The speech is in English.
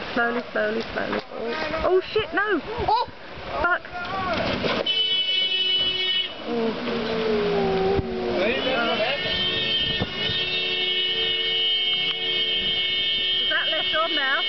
Slowly, slowly, slowly. Oh shit, no! Oh! Fuck! Oh. Is that left on now?